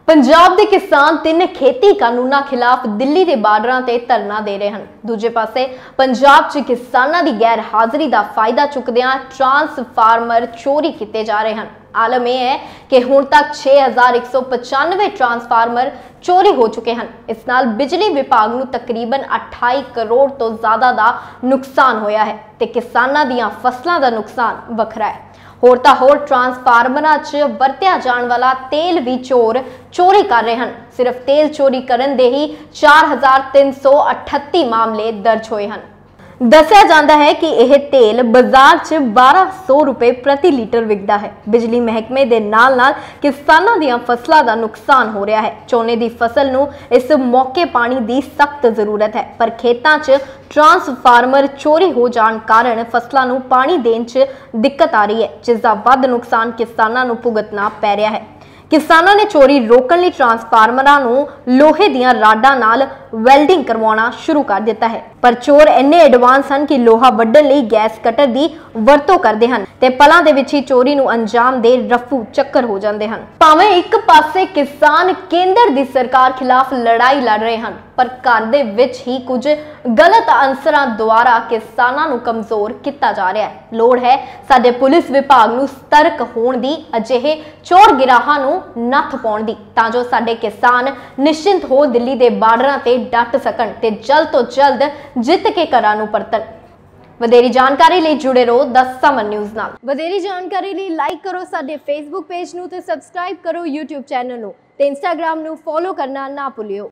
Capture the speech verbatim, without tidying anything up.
पंजाब के किसान तीन खेती कानूनों खिलाफ दिल्ली के बार्डर से धरना दे रहे हैं। दूजे पासे पंजाब च किसानों की गैर हाजिरी का फायदा चुकदियां ट्रांसफार्मर चोरी किए जा रहे हैं। आलम यह है कि हुण तक छे हज़ार एक सौ पचानवे ट्रांसफार्मर चोरी हो चुके हैं। इस नाल बिजली विभाग नूं तकरीबन अठाई करोड़ तो ज्यादा का नुकसान होया है ते किसानां दीयां फसलों का नुकसान वखरा है। होर तां होर ट्रांसफार्मरां च वरत्या जाण वाला तेल भी चोर चोरी कर रहे हैं। सिर्फ तेल चोरी करन दे ही चार हज़ार तीन सौ अठत्ती मामले दर्ज होए हैं। दस्सिया जाता है कि यह तेल बाजार च बारह सौ रुपए प्रति लीटर विकदा है। बिजली महकमे दे नाल नाल किसानां दीयां फसलां दा नुकसान हो रहा है। झोने दी फसल नूं इस मौके पानी दी सख्त जरूरत है, पर खेतां च ट्रांसफार्मर चोरी हो जाण कारण फसलां नूं पानी देण च दिक्कत आ रही है, जिसदा वध नुकसान किसानां नूं भुगतना पै रहा है। किसानों ने चोरी रोकने लिए ट्रांसफार्मरां नूं लोहे दीयां राडां नाल वैल्डिंग करवाना शुरू कर दिता है, पर चोर इन्ने एडवांस हैं कि लोहा वड्डण लई गैस कटर की वरतों करते हैं ते पलां दे विच ही चोरी नूं अंजाम दे रफू चक्कर हो जाते हैं। भावें एक पासे किसान केंद्र दी सरकार खिलाफ लड़ाई लड़ रहे हैं, पर घर दे विच ही कुछ गलत अंसरां द्वारा किसानां नूं कमजोर किया जा रहा है। लोड़ है साडे पुलिस विभाग नूं सतर्क होण दी, अजिहे चोर गिराहां नूं नत्थ पाउण दी, तां जो साडे किसान निश्चिंत हो दिल्ली दे बार्डरां ते डट सकण ते जल्द तो जल्द जित के घरां नूं परतण। वधेरी जानकारी ਲਈ जुड़े रहो द समन न्यूज़ नाल। वधेरी जानकारी ਲਈ लाइक करो साडे फेसबुक पेज नूं ते सबसक्राइब करो यूट्यूब चैनल नूं ते इंस्टाग्राम नूं फॉलो करना ना भुल्लियो।